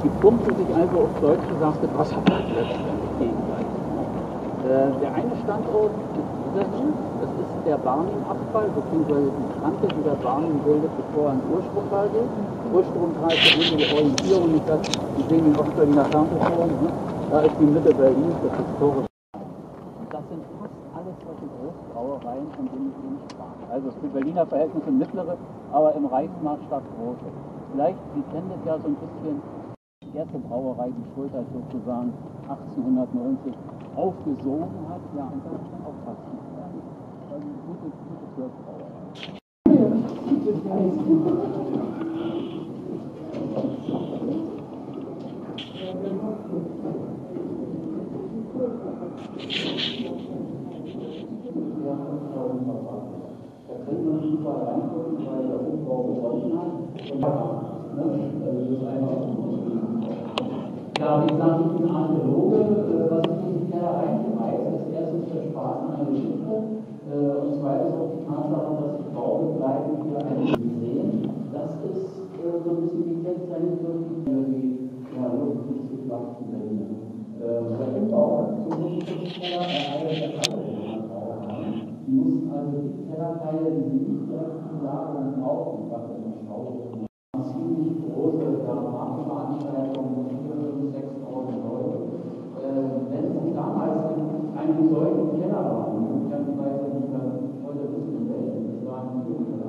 Die pumpte sich also auf Deutsch gesagt mit Wasser letztendlich gegenseitig. Der eine Standort, das ist der Barnim-Abfall, beziehungsweise die Kante, die der Barnim bildet, bevor er ins Urstromtal geht. Urstromtal ist ja die Orientierung, nicht das, wir sehen den Ostberliner Fernsehturm, ne? Da ist die Mitte Berlins, das historische. Das sind fast alles solche Großbrauereien, von denen ich eben sprach. Also für Berliner Verhältnisse mittlere, aber im Reichsmaßstab große. Vielleicht, Sie kennen das ja so ein bisschen, die erste Brauerei, die Schulter sozusagen 1890 aufgesogen hat, ja, und das ist dann auch fast nicht mehr. Also eine gute Volksbrauerei. Da können wir nicht überall reingucken, weil der Umbau begonnen hat. Ja, wie gesagt, ich bin Archäologe, was ich in die Keller reinschmeiße, ist erstens der Spaß an der Geschichte und zweitens auch die Tatsache, dass die Baubegleiter hier ein sehen. Das ist so ein bisschen die Kennzeichen für die luftlich geflachten Wände. Der Umbau zum Keller ereilt alle die mussten also die Kellerteile, die sie nicht direkt in Lagerung brauchen, was in der Schau ziemlich große Markenveranstaltungen, 4.000, 5.000, 6.000 Leute. Wenn sie damals in einem solchen Keller waren, ich weiß nicht, heute wissen wir welchen, das waren die Jungen,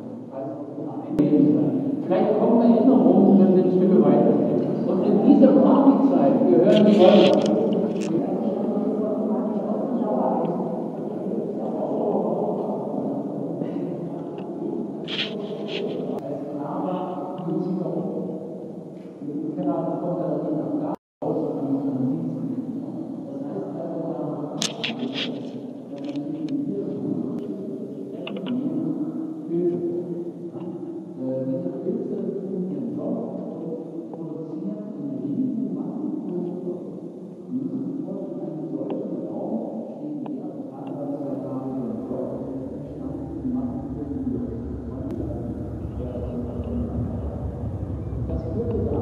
vielleicht kommen Erinnerungen, wenn wir ein Stück weitergehen. Und in dieser Partyzeit gehören die Leute. Das